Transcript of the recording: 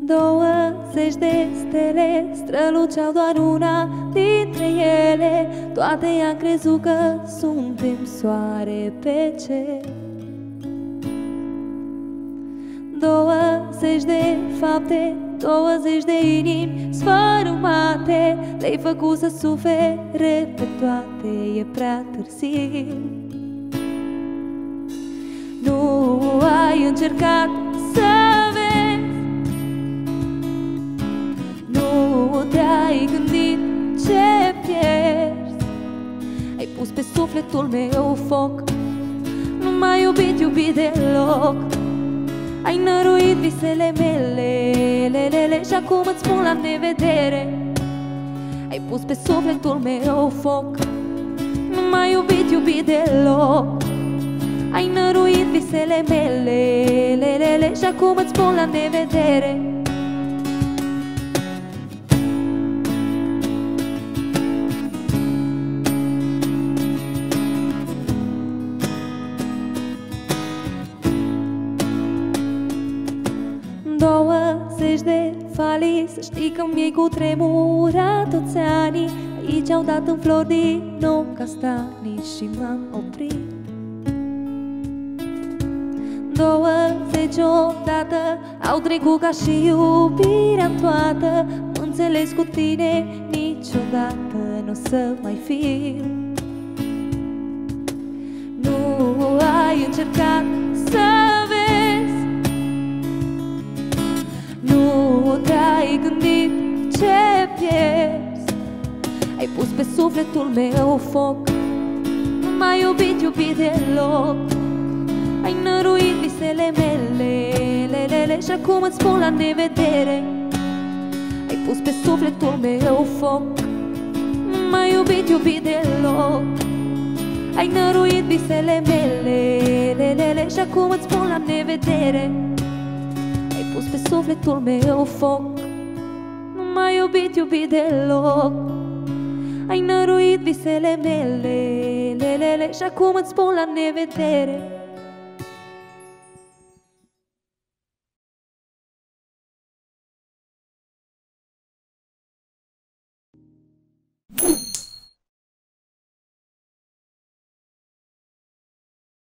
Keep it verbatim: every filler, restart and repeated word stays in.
Douăzeci de stele străluceau doar una dintre ele. Toate i-am crezut că suntem soare pe cer. Douăzeci de fapte, douăzeci de inimi sfărâmate, le-ai făcut să sufere pe toate, e prea târziu. Nu ai încercat să vezi, nu te-ai gândit ce pierzi. Ai pus pe sufletul meu foc, nu m-ai iubit, iubit deloc. Ai năruit visele mele, lelele, și acum îți spun la nevedere. Ai pus pe sufletul meu foc, nu m-ai iubit, iubit deloc. Ai năruit visele mele, lelele, și acum îți spun la nevedere. Douăzeci de falii, să știi că mi-ai cutremurat toți anii. Aici au dat în flori din nou castanii și m-am oprit. Douăzeci odată au trecut ca și iubirea toată. Nu înțeles cu tine niciodată, n-o să mai fiu. Nu ai încercat să vezi, nu te-ai gândit ce pierzi. Ai pus pe sufletul meu foc, nu m-ai iubit, iubit deloc. Ai năruit visele mele, lelele, și acum îți spun la nevedere. Ai pus pe sufletul meu foc, nu m-ai iubit, iubit deloc. Ai năruit visele mele, lelele, și acum îți spun la nevedere. Ai pus pe sufletul meu foc, nu m-ai iubit, iubit deloc. Ai năruit visele mele, lelele, și acum îți spun la nevedere.